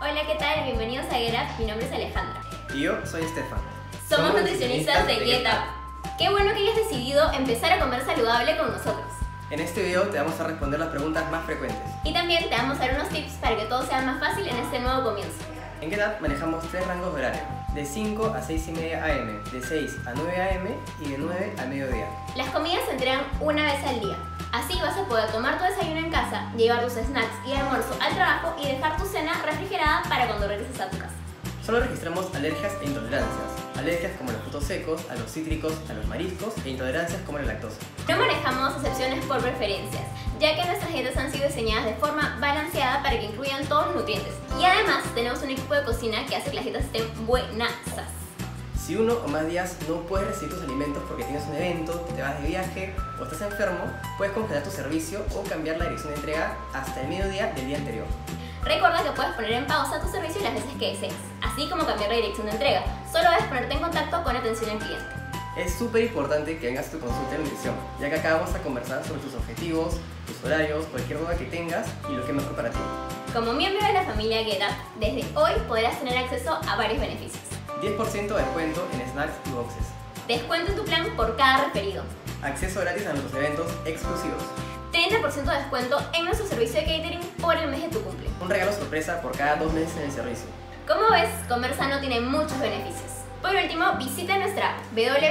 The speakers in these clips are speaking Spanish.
Hola, ¿qué tal? Bienvenidos a Get Up. Mi nombre es Alejandra. Y yo soy Estefan. Somos nutricionistas de Get Up. Qué bueno que hayas decidido empezar a comer saludable con nosotros. En este video te vamos a responder las preguntas más frecuentes. Y también te vamos a dar unos tips para que todo sea más fácil en este nuevo comienzo. En Get Up manejamos 3 rangos de horario: de 5 a 6 y media am, de 6 a 9 am y de 9 al mediodía. Las comidas se entregan una vez al día. Así vas a poder tomar tu desayuno en casa, llevar tus snacks y almuerzo al trabajo y dejar tu cena refrigerada para cuando regreses a tu casa. Solo registramos alergias e intolerancias. Alergias como los frutos secos, a los cítricos, a los mariscos e intolerancias como la lactosa. No manejamos excepciones por preferencias, ya que nuestras dietas han sido diseñadas de forma balanceada para que incluyan todos los nutrientes. Y además tenemos un equipo de cocina que hace que las dietas estén buenasas. Si uno o más días no puedes recibir tus alimentos porque tienes un evento, te vas de viaje o estás enfermo, puedes congelar tu servicio o cambiar la dirección de entrega hasta el mediodía del día anterior. Recuerda que puedes poner en pausa tu servicio las veces que desees, así como cambiar la dirección de entrega. Solo debes ponerte en contacto con atención al cliente. Es súper importante que vengas a tu consulta de nutrición, ya que acá vamos a conversar sobre tus objetivos, tus horarios, cualquier duda que tengas y lo que es mejor para ti. Como miembro de la familia Get Up, desde hoy podrás tener acceso a varios beneficios. 10% de descuento en snacks y boxes. Descuento en tu plan por cada referido. Acceso gratis a nuestros eventos exclusivos. 30% de descuento en nuestro servicio de catering por el mes de tu cumple. Un regalo sorpresa por cada 2 meses en el servicio. Como ves, comer sano tiene muchos beneficios. Por último, visita nuestra app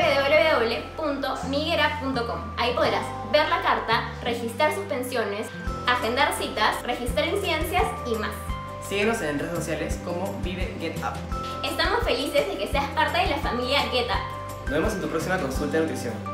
www.miguetup.com. Ahí podrás ver la carta, registrar suspensiones, agendar citas, registrar incidencias y más. Síguenos en redes sociales como Vive Get Up. Estamos felices de que seas parte de la familia Get Up. Nos vemos en tu próxima consulta de nutrición.